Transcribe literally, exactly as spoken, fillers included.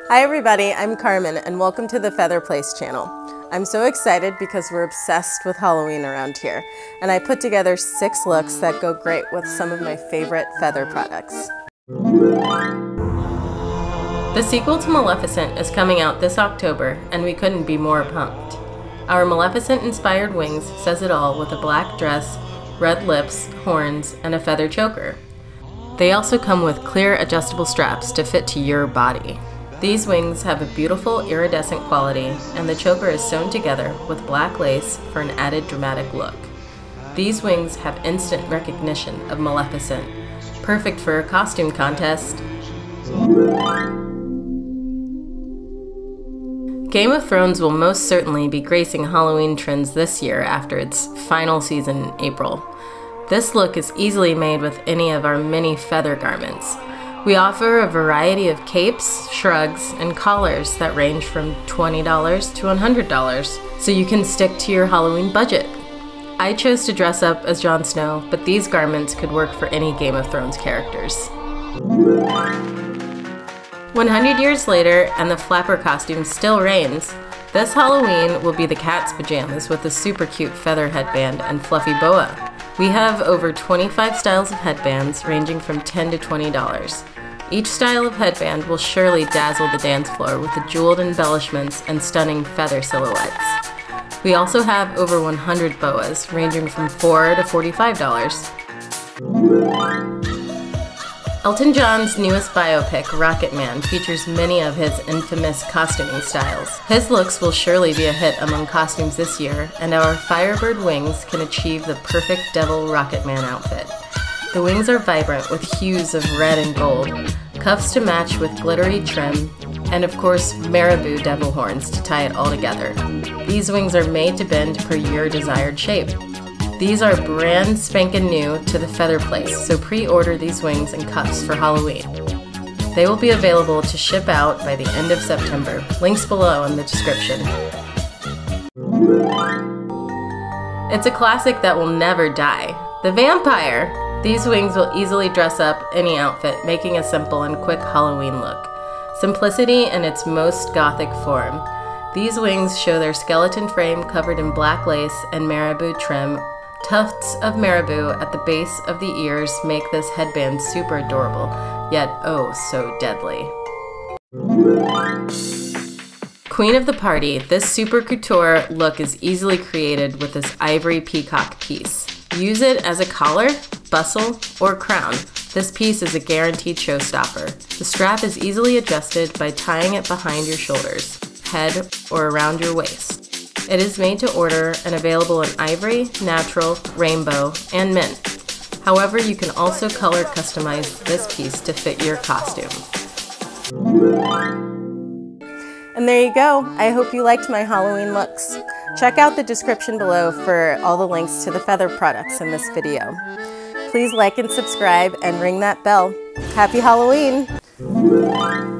Hi everybody, I'm Carmen and welcome to the Feather Place channel. I'm so excited because we're obsessed with Halloween around here, and I put together six looks that go great with some of my favorite feather products. The sequel to Maleficent is coming out this October, and we couldn't be more pumped. Our Maleficent-inspired wings says it all with a black dress, red lips, horns, and a feather choker. They also come with clear adjustable straps to fit to your body. These wings have a beautiful iridescent quality, and the choker is sewn together with black lace for an added dramatic look. These wings have instant recognition of Maleficent, perfect for a costume contest. Game of Thrones will most certainly be gracing Halloween trends this year after its final season in April. This look is easily made with any of our many feather garments. We offer a variety of capes, shrugs, and collars that range from twenty dollars to one hundred dollars, so you can stick to your Halloween budget. I chose to dress up as Jon Snow, but these garments could work for any Game of Thrones characters. one hundred years later, and the flapper costume still reigns, this Halloween will be the cat's pajamas with a super cute feather headband and fluffy boa. We have over twenty-five styles of headbands ranging from ten to twenty dollars. Each style of headband will surely dazzle the dance floor with the jeweled embellishments and stunning feather silhouettes. We also have over one hundred boas ranging from four to forty-five dollars. Elton John's newest biopic, Rocket Man, features many of his infamous costuming styles. His looks will surely be a hit among costumes this year, and our Firebird wings can achieve the perfect Devil Rocket Man outfit. The wings are vibrant with hues of red and gold, cuffs to match with glittery trim, and of course marabou devil horns to tie it all together. These wings are made to bend per your desired shape. These are brand spankin' new to the Feather Place, so pre-order these wings and cuffs for Halloween. They will be available to ship out by the end of September. Links below in the description. It's a classic that will never die. The Vampire! These wings will easily dress up any outfit, making a simple and quick Halloween look. Simplicity in its most gothic form. These wings show their skeleton frame covered in black lace and marabou trim. Tufts of marabou at the base of the ears make this headband super adorable, yet oh so deadly. Queen of the party, this super couture look is easily created with this ivory peacock piece. Use it as a collar, bustle, or crown. This piece is a guaranteed showstopper. The strap is easily adjusted by tying it behind your shoulders, head, or around your waist. It is made to order and available in ivory, natural, rainbow, and mint. However, you can also color customize this piece to fit your costume. And there you go. I hope you liked my Halloween looks. Check out the description below for all the links to the feather products in this video. Please like and subscribe and ring that bell. Happy Halloween!